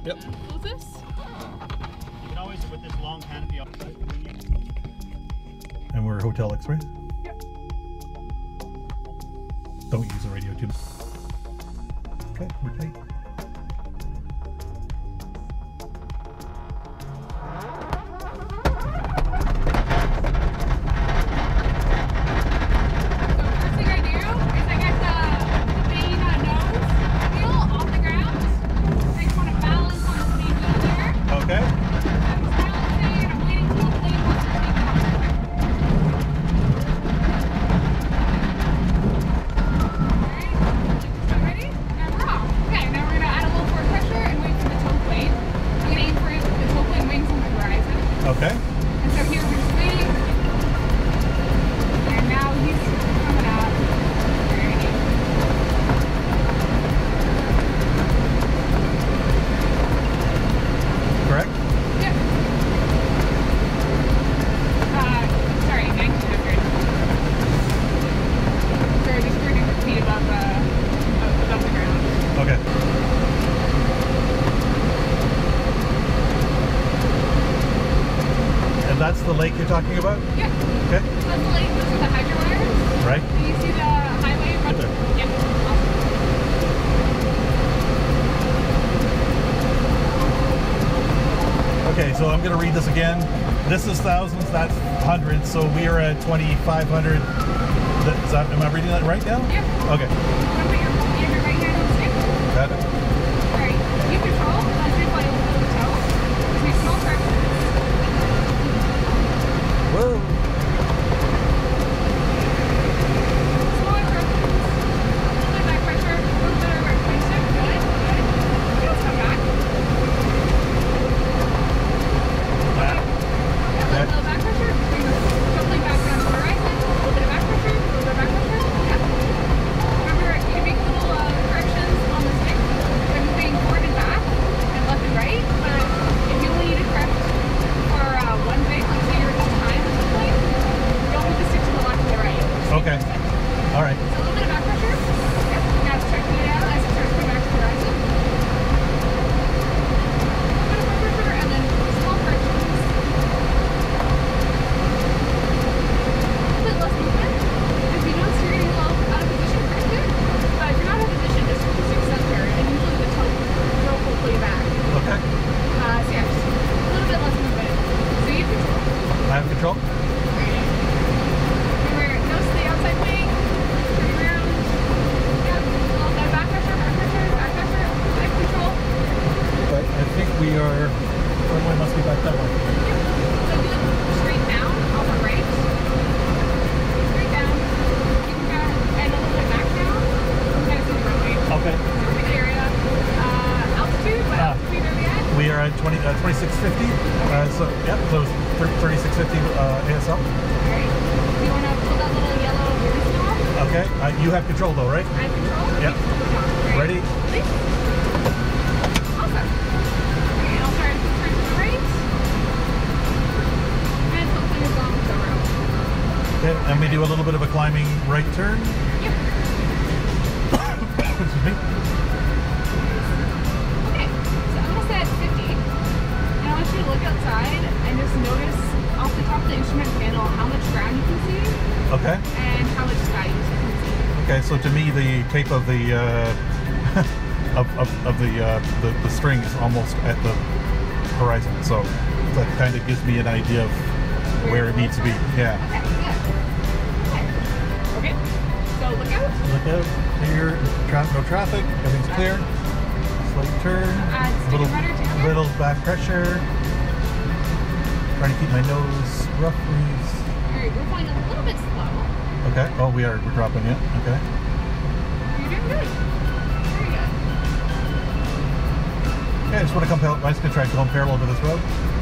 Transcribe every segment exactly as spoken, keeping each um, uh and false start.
Yep. Close this. You can always, with this long canopy outside. And we're Hotel X-Ray. Yep. Don't use the radio too much. Okay, we're tight. Okay. And so here we're just waiting. And now he's coming out. Ready. Correct? Yep. Uh, sorry, nineteen hundred. So just three hundred feet above, uh, above the ground. Okay. And that's the lake you're talking about? Yep. Okay. That's the lake. Those are the hydro wires. Right. Do you see the highway in front? Right there. Yep. Awesome. Okay, so I'm going to read this again. This is thousands, that's hundreds, so we are at twenty-five hundred. Is that, am I reading that right now? Yep. Okay. You want to put your, you have your right hand on the stick? Got it. Alright. You control. Let's do fly over the toe. Just make small corrections. Whoa. Small corrections. A little bit of back pressure. A little bit of right pressure. Good. Good. Let's come back. Back. Yeah, a little back pressure. Bring the shuffling back down to the horizon. A little bit of back pressure. A little bit of back pressure. Yep. Remember, you can make little uh, corrections on the stick by moving forward and back and left and right. But if you only need to correct for uh, one thing, like say you're just time or something, don't move the stick to the left and the right. Just Okay. All right. so a little bit of back pressure. Yep. Now it's checking it out as it starts to come back to the horizon. A little bit of back pressure and then small corrections. A little bit less movement. If you notice you're getting a little out of position, correct it. But if you're not out of position, just keep the stick center and usually the toe toe will pull you back. Okay. Uh, so yeah, just a little bit less movement. So you have control. I have control? Right. Remember, nose to the outside wing, turn around. Yep. A little bit of back pressure, back pressure, back pressure. I have control. But I think we are, or we must be back that way. Yep. So if you look straight down, off the right. Straight down. You can go and a little bit back down. You can kind of see the runway. Okay. Perfect area. Uh, altitude, what Ah. altitude are we at? We are at twenty, uh, twenty-six fifty. Uh, so, yeah, so it's thirty-six fifty uh, A S L. Alright. You want to pull that little yellow grease knob? Okay. Uh, you have control though, right? I have control? Yep. Right. Ready? Ready? Awesome. Okay, I'll start to turn to the right. And put fingers along the rope. Okay. And we do a little bit of a climbing right turn. Yep. Excuse me. Okay, so I'm going to set fifty. And I want you to look outside and just notice off the top of the instrument panel how much ground you can see Okay. and how much sky you can see. Okay. So to me, the tape of the uh, of, of, of the, uh, the the string is almost at the horizon. So that kind of gives me an idea of where it needs to be. Yeah. Okay, good. Okay. Okay, so look out. Look out. Clear. Tra no traffic. Everything's clear. Slight turn. Uh, stick little, it better together. little back pressure. Trying to keep my nose roughly. Alright, we're going a little bit slow. Okay. Oh, we are. We're dropping it. Okay. You're doing good. Very good. Okay. I just want to come. I just gonna try to come parallel to this road.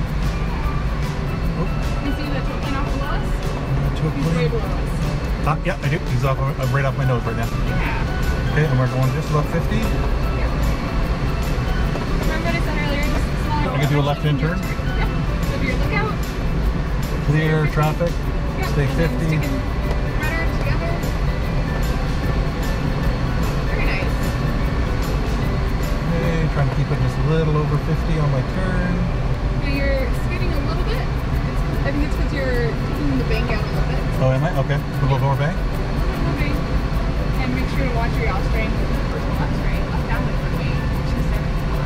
Oh. You see the toe plane off below us? To a He's way plane. below us. Ah, yeah, I do. He's off, uh, right off my nose right now. Yeah. Okay, and we're going just about fifty. Yeah. Remember what I said earlier? Just smaller. I can do a left-hand turn. Yep. So if you're lookout. Clear traffic. Yep. Stay and then fifty. sticking rudder together. Very nice. Okay, trying to keep it just a little over fifty on my turn. Now you're skidding a little bit. It's, I think it's because you're taking the bank out a little bit. Oh, am I? Okay. A little more bank? Okay. And make sure to watch your yaw string. First one, left string. Up, down, with for me. Two, seven, one.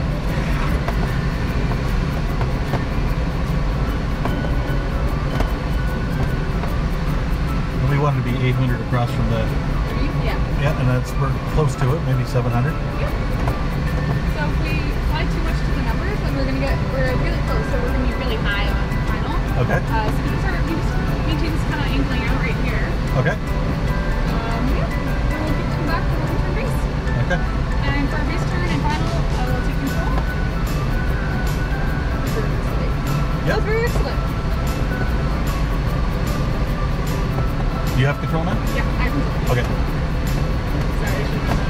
And we wanted to be eight hundred across from the... Three? Yeah. Yeah, and that's we're close to it, maybe seven hundred. Yep. So if we apply too much to the numbers, then we're gonna get we're really close. So we're gonna be really high on final. Okay. Uh, so we can start we just maintain this kind of angling out right here. Okay. Um, yeah. And we'll keep coming back for one turn base. Okay. And for our base turn and final, uh, we'll take control. Yep. That's very excellent. You have control now? Yeah, I have control. Okay. Sorry, I should have done that.